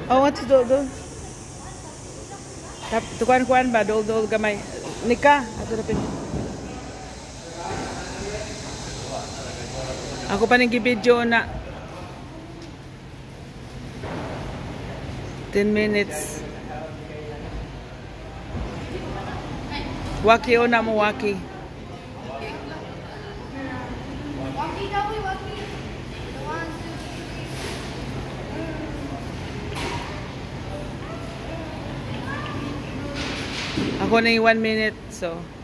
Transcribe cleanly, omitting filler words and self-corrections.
Oh, what's do? Tukuan ba? Dol gamay. Nika. Ato na pin. Ako pa nang gibidyo na 10 minutes. Waki o na mo waki. Ako na yung 1 minute, so